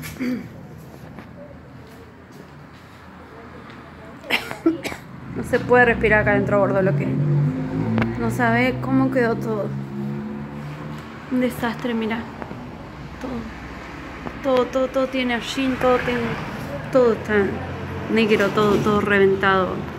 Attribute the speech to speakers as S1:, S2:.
S1: No se puede respirar acá adentro, gordo, lo que... No sabe cómo quedó todo. Un desastre, mira. Todo tiene hollín, todo está negro, todo reventado.